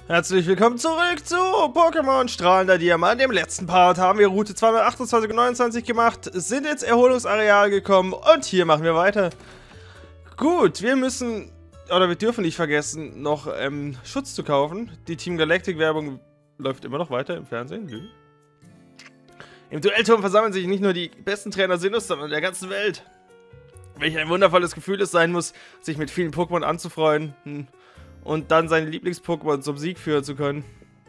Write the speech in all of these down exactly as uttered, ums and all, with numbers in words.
Herzlich willkommen zurück zu Pokémon Strahlender Diamant. Im letzten Part haben wir Route zweihundertachtundzwanzig und neunundzwanzig gemacht, sind ins Erholungsareal gekommen und hier machen wir weiter. Gut, wir müssen, oder wir dürfen nicht vergessen, noch ähm, Schutz zu kaufen. Die Team Galactic Werbung läuft immer noch weiter im Fernsehen. Im Duellturm versammeln sich nicht nur die besten Trainer Sinnohs, sondern der ganzen Welt. Welch ein wundervolles Gefühl es sein muss, sich mit vielen Pokémon anzufreunden und dann seine Lieblings-Pokémon zum Sieg führen zu können.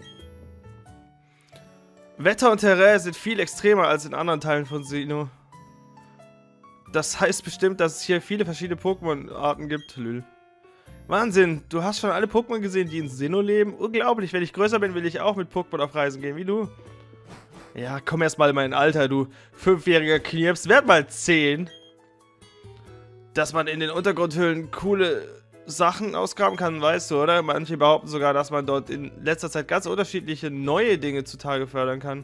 Wetter und Terrain sind viel extremer als in anderen Teilen von Sinnoh. Das heißt bestimmt, dass es hier viele verschiedene Pokémon-Arten gibt, Lül. Wahnsinn, du hast schon alle Pokémon gesehen, die in Sinnoh leben? Unglaublich, wenn ich größer bin, will ich auch mit Pokémon auf Reisen gehen, wie du. Ja, komm erst mal in mein Alter, du fünfjähriger Knirps, werd mal zehn. Dass man in den Untergrundhöhlen coole Sachen ausgraben kann, weißt du, oder? Manche behaupten sogar, dass man dort in letzter Zeit ganz unterschiedliche neue Dinge zutage fördern kann.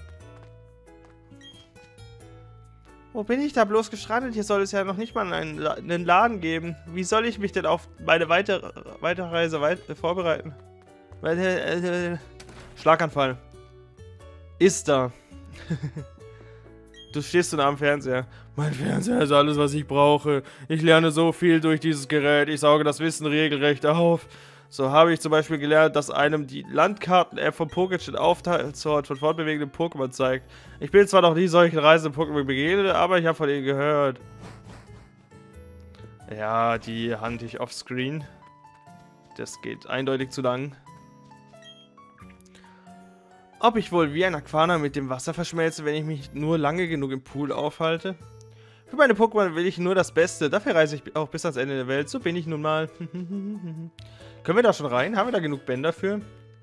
Wo bin ich da bloß gestrandet? Hier soll es ja noch nicht mal einen, La einen Laden geben. Wie soll ich mich denn auf meine Weiter Weiterreise weit äh, vorbereiten? Äh, äh, Schlaganfall. Ist da. Du stehst so nah am Fernseher. Mein Fernseher ist alles, was ich brauche. Ich lerne so viel durch dieses Gerät. Ich sauge das Wissen regelrecht auf. So habe ich zum Beispiel gelernt, dass einem die Landkarten-App vom Pokémon den Aufenthaltsort von fortbewegenden Pokémon zeigt. Ich bin zwar noch nie solchen reisenden Pokémon begegnet, aber ich habe von ihnen gehört. Ja, die hand ich offscreen. Das geht eindeutig zu lang. Ob ich wohl wie ein Aquana mit dem Wasser verschmelze, wenn ich mich nur lange genug im Pool aufhalte? Für meine Pokémon will ich nur das Beste. Dafür reise ich auch bis ans Ende der Welt. So bin ich nun mal. Können wir da schon rein? Haben wir da genug Bänder für?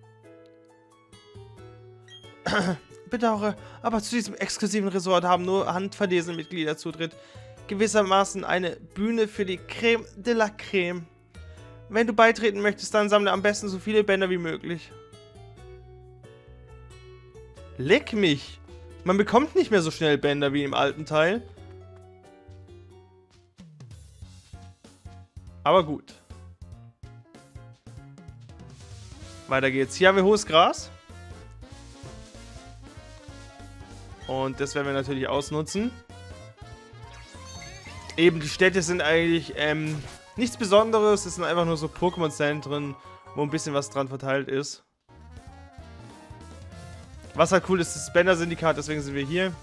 Bedauere, aber zu diesem exklusiven Resort haben nur handverlesene Mitglieder Zutritt. Gewissermaßen eine Bühne für die Creme de la Creme. Wenn du beitreten möchtest, dann sammle am besten so viele Bänder wie möglich. Leck mich! Man bekommt nicht mehr so schnell Bänder wie im alten Teil. Aber gut. Weiter geht's. Hier haben wir hohes Gras. Und das werden wir natürlich ausnutzen. Eben, die Städte sind eigentlich ähm, nichts Besonderes. Es sind einfach nur so Pokémon-Zentren, wo ein bisschen was dran verteilt ist. Was halt cool ist, das Bänder-Syndikat, deswegen sind wir hier.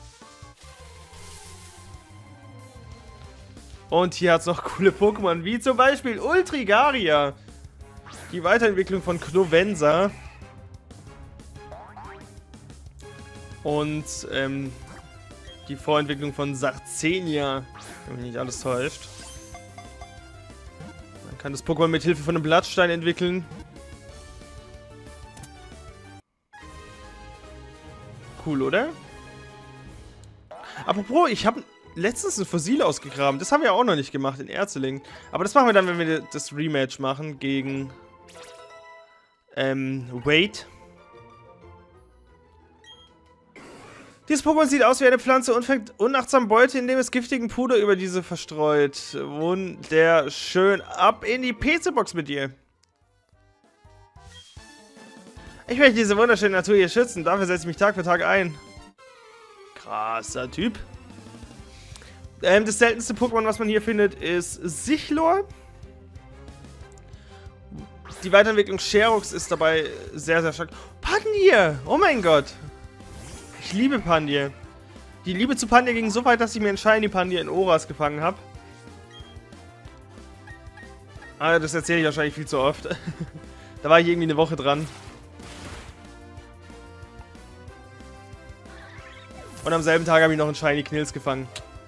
Und hier hat es noch coole Pokémon, wie zum Beispiel Ultrigaria. Die Weiterentwicklung von Clovensa. Und ähm, die Vorentwicklung von Sarcenia, wenn mich nicht alles täuscht. Man kann das Pokémon mit Hilfe von einem Blattstein entwickeln. Cool, oder? Apropos, ich habe letztens ein Fossil ausgegraben. Das haben wir auch noch nicht gemacht in Erzeling. Aber das machen wir dann, wenn wir das Rematch machen gegen ähm, Wade. Dieses Pokémon sieht aus wie eine Pflanze und fängt unachtsam Beute, indem es giftigen Puder über diese verstreut. Wunderschön. Ab in die P C-Box mit dir. Ich möchte diese wunderschöne Natur hier schützen. Dafür setze ich mich Tag für Tag ein. Krasser Typ. Ähm, das seltenste Pokémon, was man hier findet, ist Sichlor. Die Weiterentwicklung Sherux ist dabei sehr, sehr stark. Pandier! Oh mein Gott! Ich liebe Pandier. Die Liebe zu Pandier ging so weit, dass ich mir einen Shiny Pandier in Oras gefangen habe. Ah, das erzähle ich wahrscheinlich viel zu oft. Da war ich irgendwie eine Woche dran. Und am selben Tag habe ich noch einen Shiny Knills gefangen.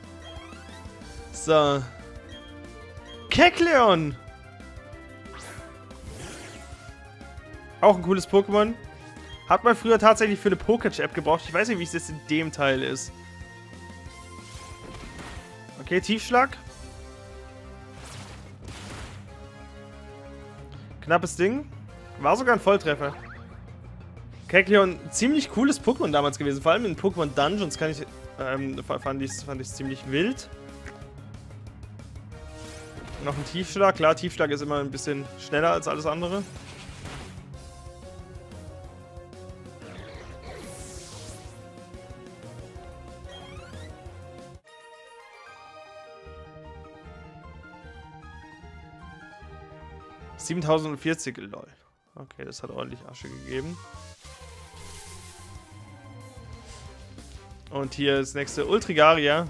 So. Kecleon! Auch ein cooles Pokémon. Hat man früher tatsächlich für eine Pokétch-App gebraucht. Ich weiß nicht, wie es jetzt in dem Teil ist. Okay, Tiefschlag. Knappes Ding. War sogar ein Volltreffer. Kecleon, ziemlich cooles Pokémon damals gewesen. Vor allem in Pokémon Dungeons kann ich, ähm, fand ich fand ich ziemlich wild. Noch ein Tiefschlag. Klar, Tiefschlag ist immer ein bisschen schneller als alles andere. siebentausendvierzig, lol. Okay, das hat ordentlich Asche gegeben. Und hier ist das nächste Ultrigaria.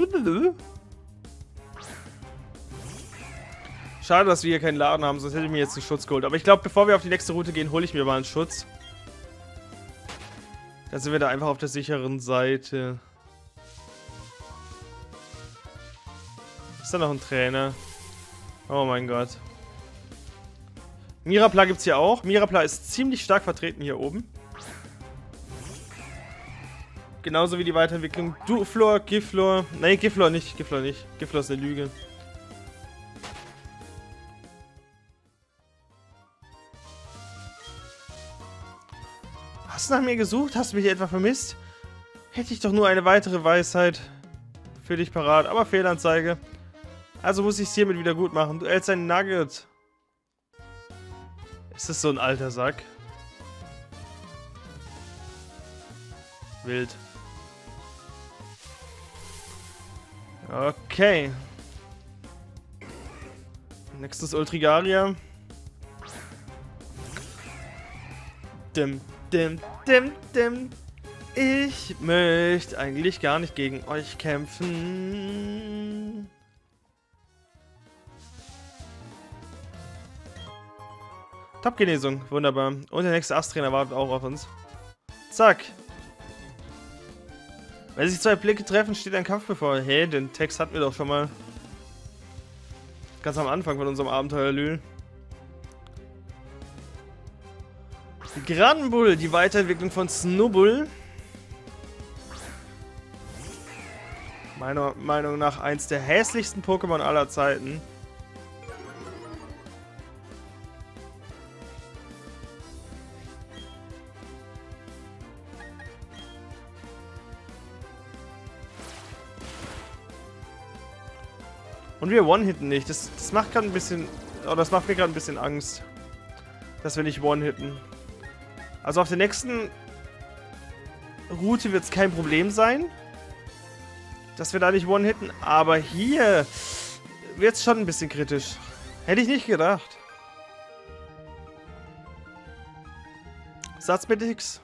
Schade, dass wir hier keinen Laden haben, sonst hätte ich mir jetzt einen Schutz geholt. Aber ich glaube, bevor wir auf die nächste Route gehen, hole ich mir mal einen Schutz. Dann sind wir da einfach auf der sicheren Seite. Ist da noch ein Trainer? Oh mein Gott. Mirapla gibt es hier auch. Mirapla ist ziemlich stark vertreten hier oben. Genauso wie die Weiterentwicklung. Duflor, Giflor. Nee, Giflor nicht. Giflor nicht. Giflor ist eine Lüge. Hast du nach mir gesucht? Hast du mich etwa vermisst? Hätte ich doch nur eine weitere Weisheit für dich parat. Aber Fehlanzeige. Also muss ich es hiermit wieder gut machen. Du hältst ein Nugget. Ist das so ein alter Sack? Wild. Okay. Nächstes Ultrigaria. Dim, dim, dim, dim. Ich möchte eigentlich gar nicht gegen euch kämpfen. Top-Genesung, wunderbar. Und der nächste Ast-Trainer wartet auch auf uns. Zack. Wenn sich zwei Blicke treffen, steht ein Kampf bevor. Hey, den Text hatten wir doch schon mal. Ganz am Anfang von unserem Abenteuer, Lül. Granbull, die Weiterentwicklung von Snubbull. Meiner Meinung nach eins der hässlichsten Pokémon aller Zeiten. Und wir one-hitten nicht. Das, das macht gerade ein bisschen... Oh, das macht mir gerade ein bisschen Angst. Dass wir nicht one-hitten. Also auf der nächsten Route wird es kein Problem sein. Dass wir da nicht one-hitten. Aber hier wird es schon ein bisschen kritisch. Hätte ich nicht gedacht. Satz mit X.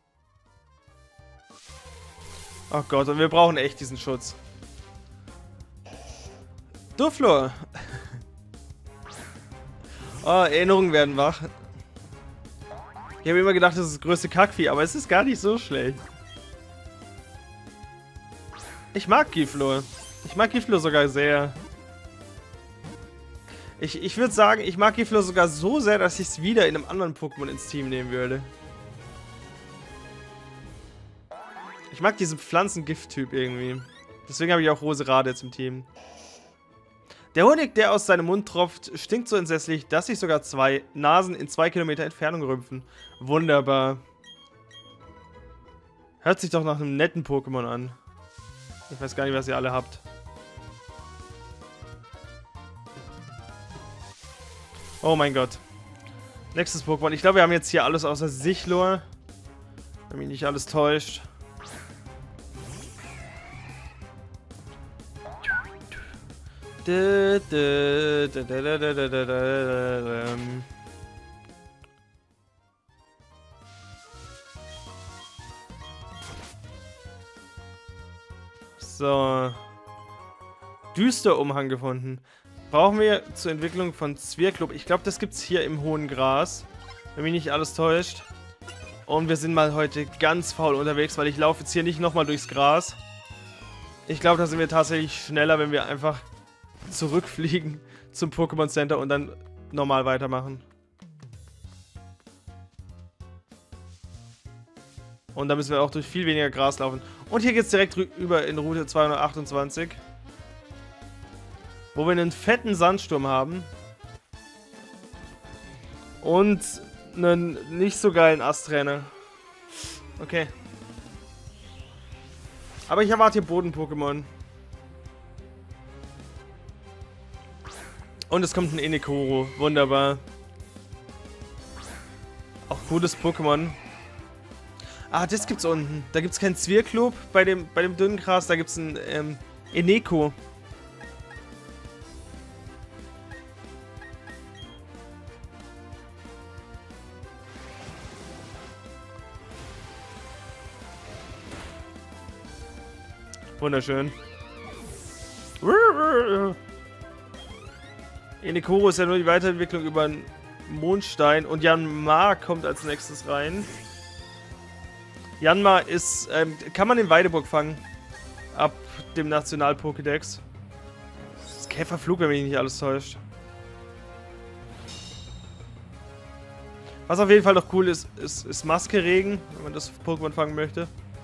Oh Gott, und wir brauchen echt diesen Schutz. Duflor. Oh, Erinnerungen werden wach. Ich habe immer gedacht, das ist das größte Kackvieh, aber es ist gar nicht so schlecht. Ich mag Giflor. Ich mag Giflor sogar sehr. Ich, ich würde sagen, ich mag Giflor sogar so sehr, dass ich es wieder in einem anderen Pokémon ins Team nehmen würde. Ich mag diesen Pflanzengift-Typ irgendwie. Deswegen habe ich auch Roserade jetzt im Team. Der Honig, der aus seinem Mund tropft, stinkt so entsetzlich, dass sich sogar zwei Nasen in zwei Kilometer Entfernung rümpfen. Wunderbar. Hört sich doch nach einem netten Pokémon an. Ich weiß gar nicht, was ihr alle habt. Oh mein Gott. Nächstes Pokémon. Ich glaube, wir haben jetzt hier alles außer Sichlor. Wenn mich nicht alles täuscht. Da, da, da, da, da, da, da, da, da. So. Düsterumhang gefunden. Brauchen wir zur Entwicklung von Zwirklub. Ich glaube, das gibt es hier im hohen Gras. Wenn mich nicht alles täuscht. Und wir sind mal heute ganz faul unterwegs, weil ich laufe jetzt hier nicht nochmal durchs Gras. Ich glaube, da sind wir tatsächlich schneller, wenn wir einfach zurückfliegen zum Pokémon Center und dann normal weitermachen. Und dann müssen wir auch durch viel weniger Gras laufen. Und hier geht es direkt rüber in Route zweihundertachtundzwanzig. Wo wir einen fetten Sandsturm haben. Und einen nicht so geilen Ast-Trainer. Okay. Aber ich erwarte hier Boden-Pokémon. Und es kommt ein Enekoro. Wunderbar. Auch gutes Pokémon. Ah, das gibt's unten. Da gibt's keinen Zwirklub bei dem, bei dem dünnen Gras. Da gibt's ein ähm, Eneko. Wunderschön. Enekoro ist ja nur die Weiterentwicklung über einen Mondstein. Und Yanma kommt als nächstes rein. Yanma ist, ähm, kann man in Weideburg fangen. Ab dem National-Pokédex. Das ist Käferflug, wenn mich nicht alles täuscht. Was auf jeden Fall noch cool ist, ist, ist Maskeregen, wenn man das Pokémon fangen möchte.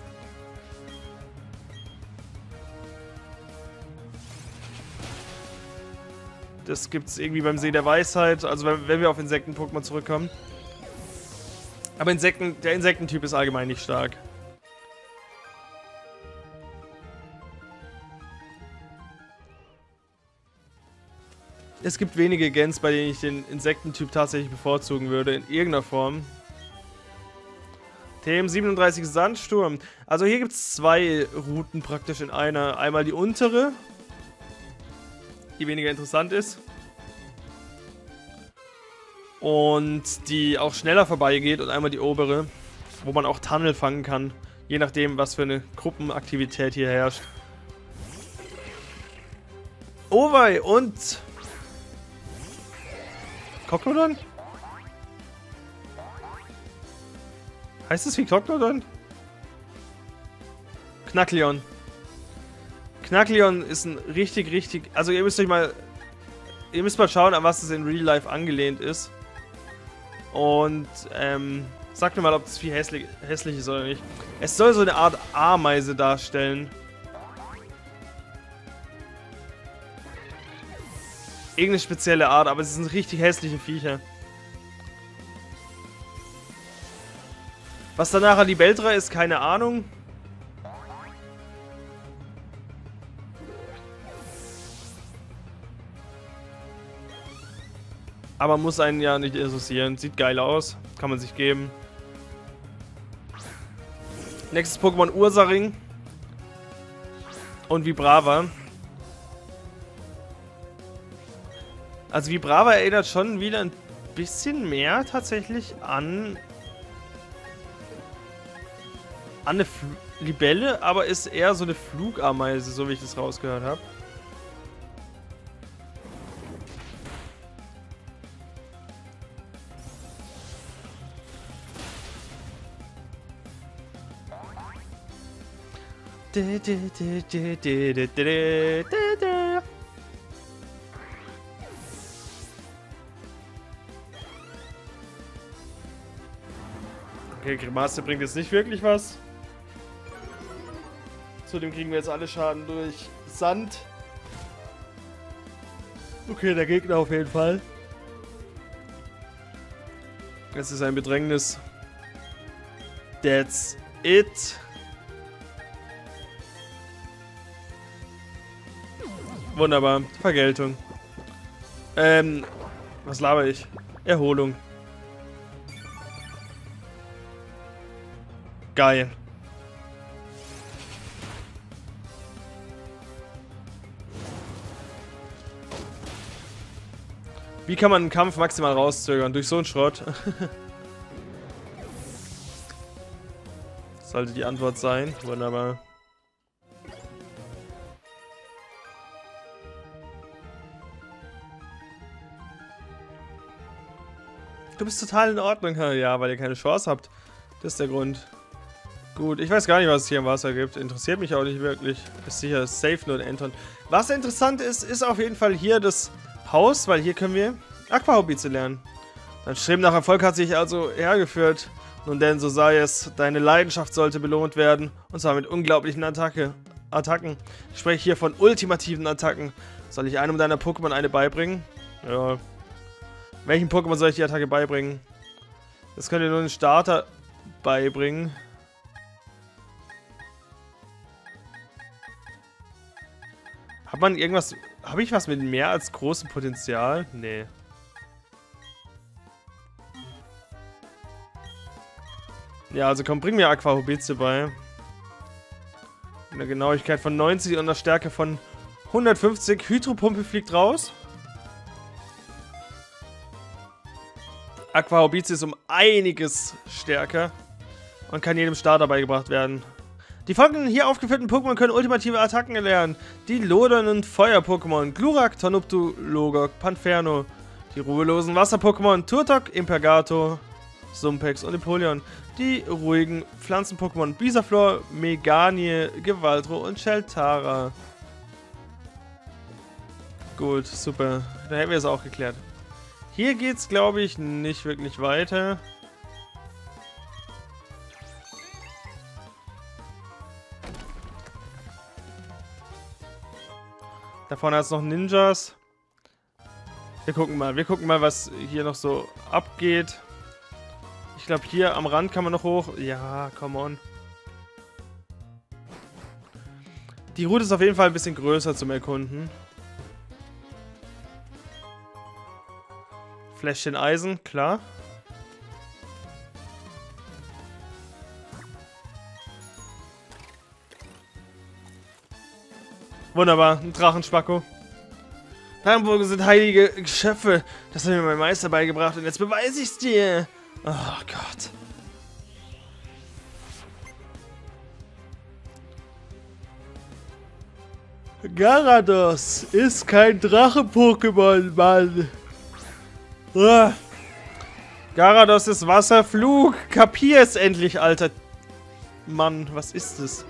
Das gibt's irgendwie beim See der Weisheit, also wenn, wenn wir auf Insekten-Pokémon zurückkommen. Aber Insekten, der Insektentyp ist allgemein nicht stark. Es gibt wenige Gens, bei denen ich den Insektentyp tatsächlich bevorzugen würde, in irgendeiner Form. T M siebenunddreißig Sandsturm. Also hier gibt es zwei Routen praktisch in einer. Einmal die untere, die weniger interessant ist. Und die auch schneller vorbeigeht. Und einmal die obere, wo man auch Tunnel fangen kann. Je nachdem, was für eine Gruppenaktivität hier herrscht. Owei und... Koklodon? Heißt es wie Koklodon? Knackleon. Knackleon ist ein richtig, richtig... Also ihr müsst euch mal... Ihr müsst mal schauen, an was es in Real Life angelehnt ist. Und, ähm... sagt mir mal, ob das Vieh hässlich, hässlich ist oder nicht. Es soll so eine Art Ameise darstellen. Irgendeine spezielle Art, aber es sind richtig hässliche Viecher. Was danach an die Beltra ist, keine Ahnung. Aber muss einen ja nicht interessieren. Sieht geil aus. Kann man sich geben. Nächstes Pokémon Ursaring. Und Vibrava. Also Vibrava erinnert schon wieder ein bisschen mehr tatsächlich an... an eine Fl Libelle, aber ist eher so eine Flugameise, so wie ich das rausgehört habe. Okay, Grimasse bringt jetzt nicht wirklich was. Zudem kriegen wir jetzt alle Schaden durch Sand. Okay, der Gegner auf jeden Fall. Es ist ein Bedrängnis. That's it. Wunderbar. Vergeltung. Ähm, was laber ich? Erholung. Geil. Wie kann man einen Kampf maximal rauszögern? Durch so einen Schrott? Sollte die Antwort sein. Wunderbar. Du bist total in Ordnung. Ja, weil ihr keine Chance habt. Das ist der Grund. Gut, ich weiß gar nicht, was es hier im Wasser gibt. Interessiert mich auch nicht wirklich. Ist sicher safe nur ein Anton. Was interessant ist, ist auf jeden Fall hier das Haus, weil hier können wir Aquahobbize lernen. Dein Streben nach Erfolg hat sich also hergeführt. Nun denn, so sei es. Deine Leidenschaft sollte belohnt werden. Und zwar mit unglaublichen Attacke, Attacken. Ich spreche hier von ultimativen Attacken. Soll ich einem deiner Pokémon eine beibringen? Ja. Welchen Pokémon soll ich die Attacke beibringen? Das könnt ihr nur den Starter beibringen. Hat man irgendwas... Habe ich was mit mehr als großem Potenzial? Nee. Ja, also komm, bring mir Aquahobbize bei. Eine Genauigkeit von neunzig und einer Stärke von hundertfünfzig. Hydropumpe fliegt raus. Aquahobbize ist um einiges stärker und kann jedem Starter beigebracht werden. Die folgenden hier aufgeführten Pokémon können ultimative Attacken erlernen. Die lodernden Feuer-Pokémon. Glurak, Tonoptu, Logok, Panferno. Die ruhelosen Wasser-Pokémon. Turtok, Impergato, Sumpex und Empoleon. Die ruhigen Pflanzen-Pokémon. Bisaflor, Meganie, Gewaldro und Sheltara. Gut, super. Dann hätten wir es auch geklärt. Hier geht's, glaube ich, nicht wirklich weiter. Da vorne hat es noch Ninjas. Wir gucken mal. Wir gucken mal, was hier noch so abgeht. Ich glaube, hier am Rand kann man noch hoch. Ja, come on. Die Route ist auf jeden Fall ein bisschen größer zum Erkunden. Fläschchen Eisen, klar. Wunderbar, ein Drachenspacko. Drachenburgen sind heilige Geschöpfe. Das hat mir mein Meister beigebracht und jetzt beweise ich's dir. Oh Gott. Garados ist kein Drachen-Pokémon, Mann. Ah. Garados ist Wasserflug. Kapier es endlich, alter Mann. Was ist es?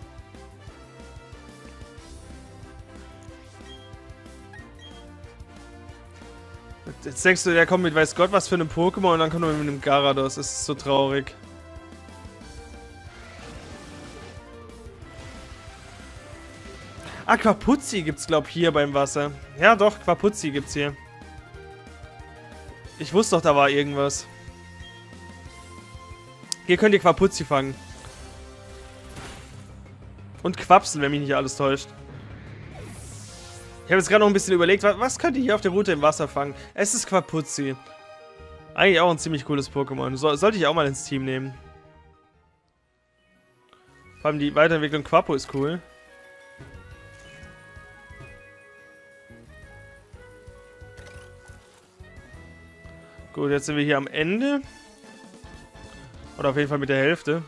Jetzt denkst du, der kommt mit weiß Gott was für einem Pokémon und dann kommt er mit einem Garados. Das ist so traurig. Ah, Quapuzzi gibt's, glaub ich, hier beim Wasser. Ja, doch, Quapuzzi gibt's hier. Ich wusste doch, da war irgendwas. Hier könnt ihr Quapuzzi fangen. Und Quapsel, wenn mich nicht alles täuscht. Ich habe jetzt gerade noch ein bisschen überlegt, was, was könnt ihr hier auf der Route im Wasser fangen? Es ist Quapuzzi. Eigentlich auch ein ziemlich cooles Pokémon. So, sollte ich auch mal ins Team nehmen. Vor allem die Weiterentwicklung Quapo ist cool. Gut, jetzt sind wir hier am Ende. Oder auf jeden Fall mit der Hälfte.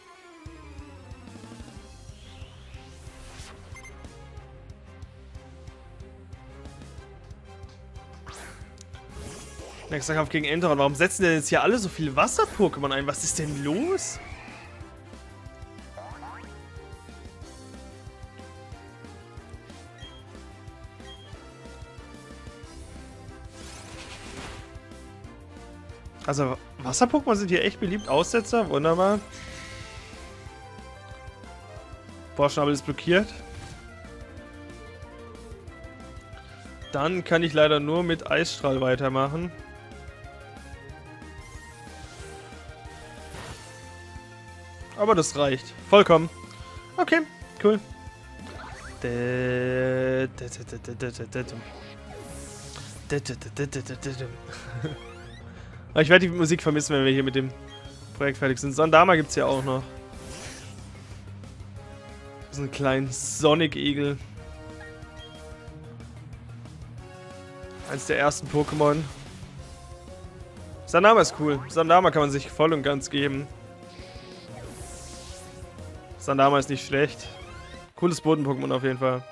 Nächster Kampf gegen Enteron. Warum setzen denn jetzt hier alle so viele Wasser-Pokémon ein? Was ist denn los? Also, Wasser-Pokémon sind hier echt beliebt. Aussetzer, wunderbar. Bohrschnabel ist blockiert. Dann kann ich leider nur mit Eisstrahl weitermachen. Aber das reicht. Vollkommen. Okay, cool. Ich werde die Musik vermissen, wenn wir hier mit dem Projekt fertig sind. Sondama gibt es ja auch noch. So einen kleinen Sonic-Igel. Eins der ersten Pokémon. Sondama ist cool. Sondama kann man sich voll und ganz geben. Sondama ist nicht schlecht. Cooles Boden-Pokémon auf jeden Fall.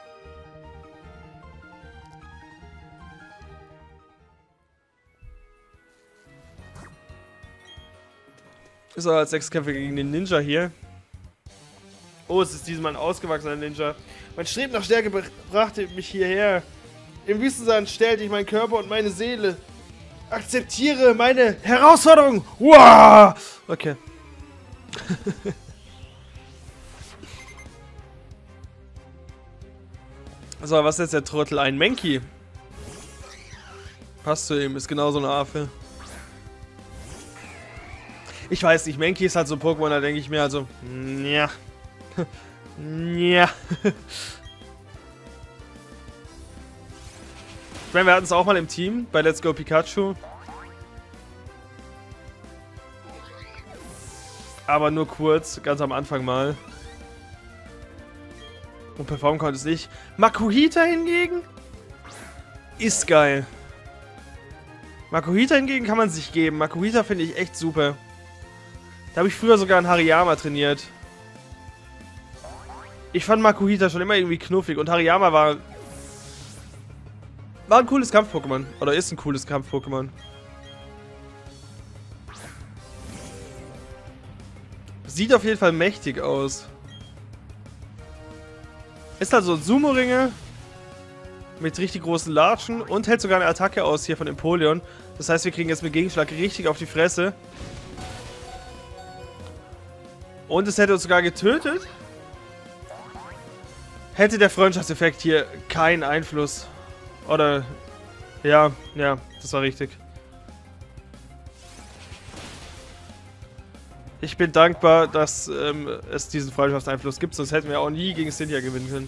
Ist aber als Sechskämpfer gegen den Ninja hier. Oh, es ist diesmal ein ausgewachsener Ninja. Mein Streben nach Stärke brachte mich hierher. Im Wüstensand stellte ich meinen Körper und meine Seele. Akzeptiere meine Herausforderung. Wow! Okay. So, was ist jetzt der Trottel? Ein Mankey. Passt zu ihm, ist genauso eine Affe. Ich weiß nicht, Mankey ist halt so ein Pokémon, da denke ich mir also, ja. Ja. Ich meine, wir hatten es auch mal im Team bei Let's Go Pikachu. Aber nur kurz, ganz am Anfang mal. Und performen konnte es nicht. Makuhita hingegen ist geil. Makuhita hingegen kann man sich geben. Makuhita finde ich echt super. Da habe ich früher sogar einen Hariyama trainiert. Ich fand Makuhita schon immer irgendwie knuffig und Hariyama war... War ein cooles Kampf-Pokémon. Oder ist ein cooles Kampf-Pokémon. Sieht auf jeden Fall mächtig aus. Ist halt so ein Sumo-Ringe. Mit richtig großen Latschen. Und hält sogar eine Attacke aus hier von Empoleon. Das heißt, wir kriegen jetzt mit Gegenschlag richtig auf die Fresse. Und es hätte uns sogar getötet. Hätte der Freundschaftseffekt hier keinen Einfluss. Oder... Ja, ja, das war richtig. Ich bin dankbar, dass ähm, es diesen Freundschaftseinfluss gibt, sonst hätten wir auch nie gegen Cynthia gewinnen können.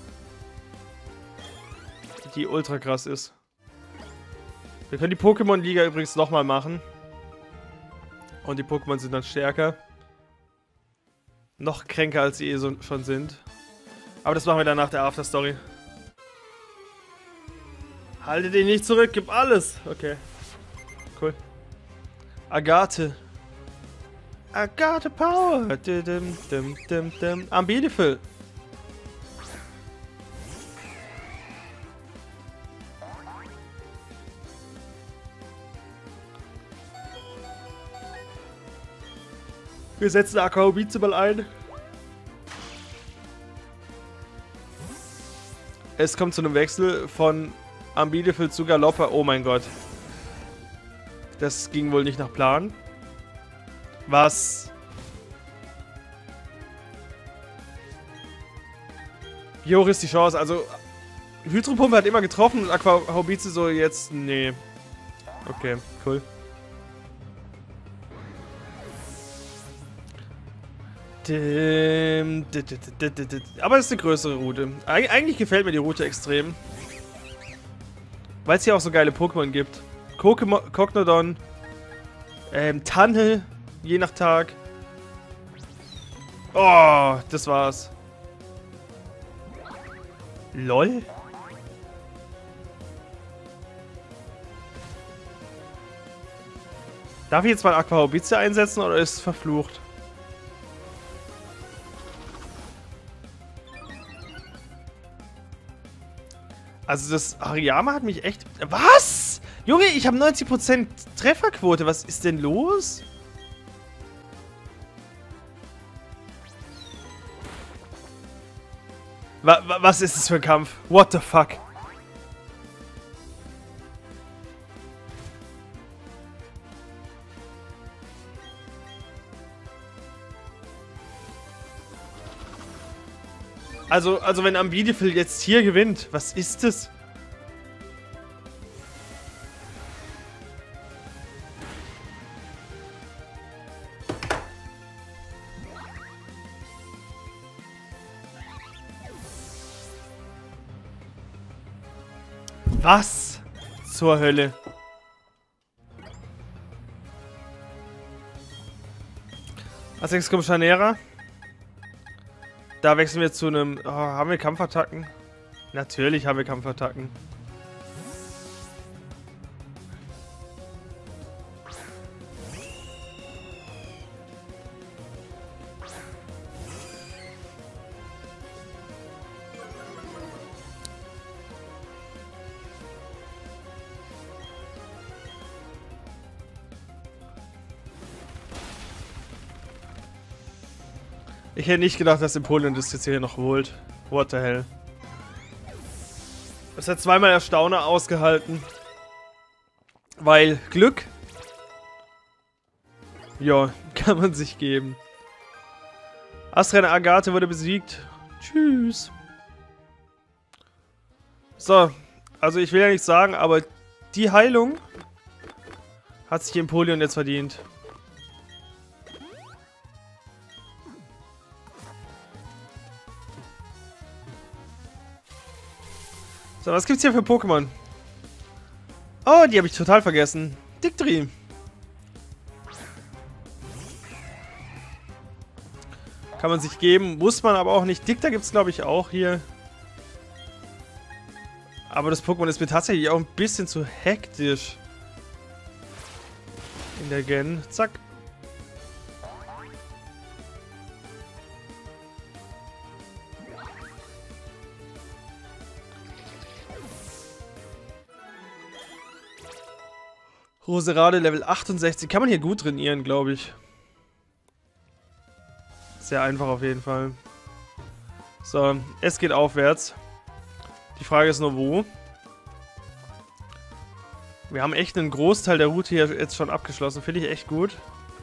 Die ultra krass ist. Wir können die Pokémon-Liga übrigens nochmal machen. Und die Pokémon sind dann stärker. Noch kränker, als sie eh so schon sind. Aber das machen wir dann nach der Afterstory. Halte den nicht zurück, gib alles. Okay. Cool. Agathe. Agathe Power. Dim, dim, dim, dim. Am Beautiful. Wir setzen Aquahobize mal ein. Es kommt zu einem Wechsel von Ambidefil zu Galoppa. Oh mein Gott. Das ging wohl nicht nach Plan. Was? Wie hoch ist die Chance? Also, Hydropumpe hat immer getroffen und Aquahobize so jetzt... Nee. Okay, cool. Aber es ist eine größere Route. Eig eigentlich gefällt mir die Route extrem. Weil es hier auch so geile Pokémon gibt. Cognodon, ähm, Tunnel, je nach Tag. Oh, das war's. LOL? Darf ich jetzt mal Aquahobize einsetzen oder ist es verflucht? Also das Hariyama hat mich echt... Was? Junge, ich habe neunzig Prozent Trefferquote. Was ist denn los? Wa wa was ist das für ein Kampf? What the fuck? Also, also wenn Ambidefil jetzt hier gewinnt, was ist das? Was zur Hölle? Als nächstes kommt Chanera. Da wechseln wir zu einem... Oh, haben wir Kampfattacken? Natürlich haben wir Kampfattacken. Ich hätte nicht gedacht, dass Empoleon das jetzt hier noch holt. What the hell. Es hat zweimal Erstauner ausgehalten. Weil Glück... Ja, kann man sich geben. Astrain Agathe wurde besiegt. Tschüss. So, also ich will ja nichts sagen, aber die Heilung hat sich Empoleon jetzt verdient. So, was gibt's hier für Pokémon? Oh, die habe ich total vergessen. Dictri. Kann man sich geben, muss man aber auch nicht. Dicta gibt's glaube ich auch hier. Aber das Pokémon ist mir tatsächlich auch ein bisschen zu hektisch. In der Gen. Zack. Roserade Level achtundsechzig. Kann man hier gut trainieren, glaube ich. Sehr einfach auf jeden Fall. So, es geht aufwärts. Die Frage ist nur, wo. Wir haben echt einen Großteil der Route hier jetzt schon abgeschlossen. Finde ich echt gut.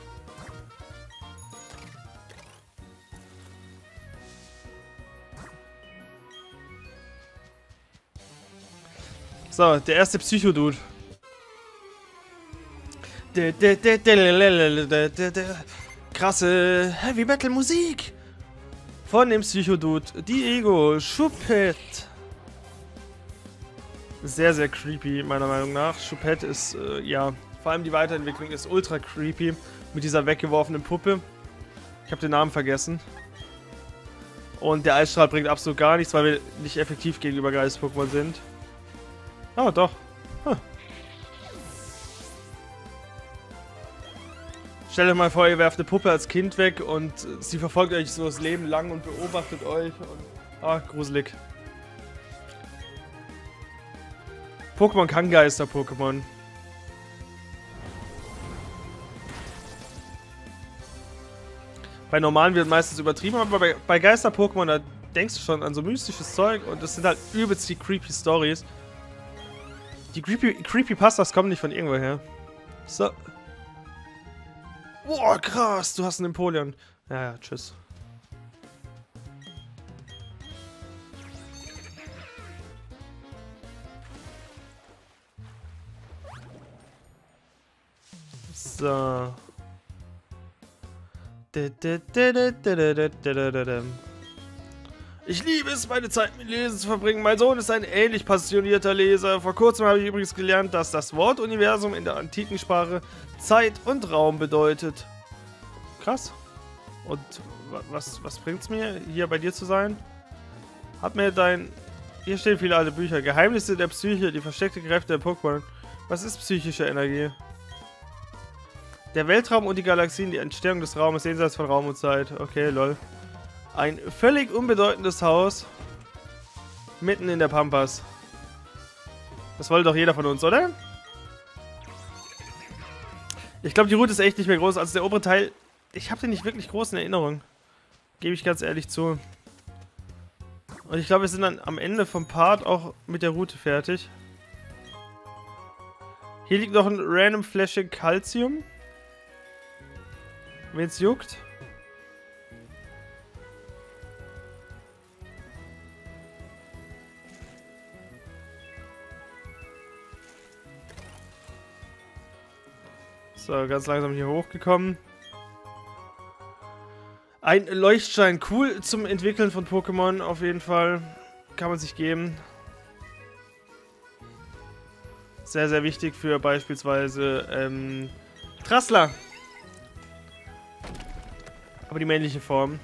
So, der erste Psycho-Dude. Krasse Heavy-Metal-Musik von dem Psycho-Dude. Diego Choupette. Sehr, sehr creepy, meiner Meinung nach. Choupette ist, äh, ja, vor allem die Weiterentwicklung ist ultra creepy. Mit dieser weggeworfenen Puppe. Ich habe den Namen vergessen. Und der Eisstrahl bringt absolut gar nichts, weil wir nicht effektiv gegenüber Geist-Pokémon sind. Ah, doch. Huh. Stellt euch mal vor, ihr werft eine Puppe als Kind weg und sie verfolgt euch so das Leben lang und beobachtet euch. Und, ah, gruselig. Pokémon kann Geister-Pokémon. Bei normalen wird meistens übertrieben, aber bei, bei Geister-Pokémon, da denkst du schon an so mystisches Zeug und das sind halt übelst die creepy Stories. Die creepy, Creepypastas kommen nicht von irgendwoher. So. Boah, krass, du hast einen Empoleon. Ja, ja, tschüss. So. Ich liebe es, meine Zeit mit Lesen zu verbringen. Mein Sohn ist ein ähnlich passionierter Leser. Vor kurzem habe ich übrigens gelernt, dass das Wort Universum in der antiken Sprache Zeit und Raum bedeutet. Krass. Und was, was bringt's mir, hier bei dir zu sein? Hat mir dein... Hier stehen viele alte Bücher. Geheimnisse der Psyche, die versteckte Kräfte der Pokémon. Was ist psychische Energie? Der Weltraum und die Galaxien, die Entstehung des Raumes jenseits von Raum und Zeit. Okay, lol. Ein völlig unbedeutendes Haus. Mitten in der Pampas. Das wollte doch jeder von uns, oder? Ich glaube, die Route ist echt nicht mehr groß. Also der obere Teil, ich habe den nicht wirklich groß in Erinnerung. Gebe ich ganz ehrlich zu. Und ich glaube, wir sind dann am Ende vom Part auch mit der Route fertig. Hier liegt noch ein random Fläschchen Calcium. Wen's juckt. So, ganz langsam hier hochgekommen. Ein Leuchtstein. Cool zum Entwickeln von Pokémon auf jeden Fall. Kann man sich geben. Sehr, sehr wichtig für beispielsweise ähm, Trassler. Aber die männliche Form.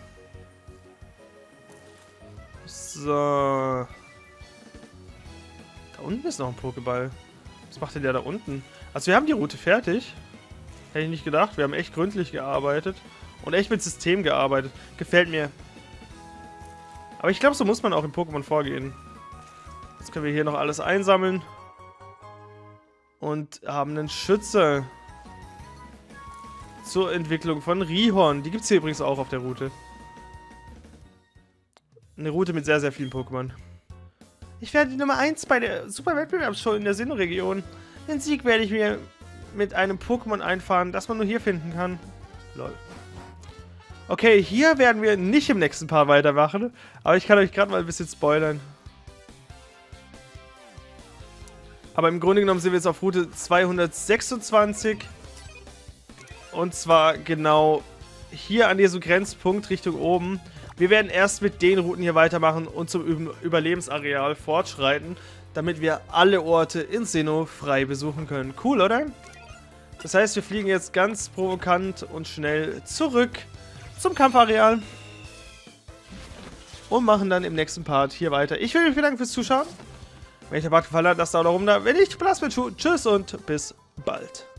So. Da unten ist noch ein Pokéball. Was macht denn der da unten? Also wir haben die Route fertig. Hätte ich nicht gedacht. Wir haben echt gründlich gearbeitet. Und echt mit System gearbeitet. Gefällt mir. Aber ich glaube, so muss man auch im Pokémon vorgehen. Jetzt können wir hier noch alles einsammeln. Und haben einen Schütze. Zur Entwicklung von Rhyhorn. Die gibt es hier übrigens auch auf der Route. Eine Route mit sehr, sehr vielen Pokémon. Ich werde die Nummer eins bei der Super-Wettbewerbsshow in der Sinnoh-Region. Den Sieg werde ich mir mit einem Pokémon einfahren, das man nur hier finden kann. Lol. Okay, hier werden wir nicht im nächsten Part weitermachen. Aber ich kann euch gerade mal ein bisschen spoilern. Aber im Grunde genommen sind wir jetzt auf Route zweihundertsechsundzwanzig. Und zwar genau hier an diesem Grenzpunkt Richtung oben. Wir werden erst mit den Routen hier weitermachen und zum Überlebensareal fortschreiten, damit wir alle Orte in Sinnoh frei besuchen können. Cool, oder? Das heißt, wir fliegen jetzt ganz provokant und schnell zurück zum Kampfareal und machen dann im nächsten Part hier weiter. Ich will euch vielen Dank fürs Zuschauen. Wenn euch der Part gefallen hat, lasst einen Daumen nach oben da. Wenn nicht, lasst mir zu. Tschüss und bis bald.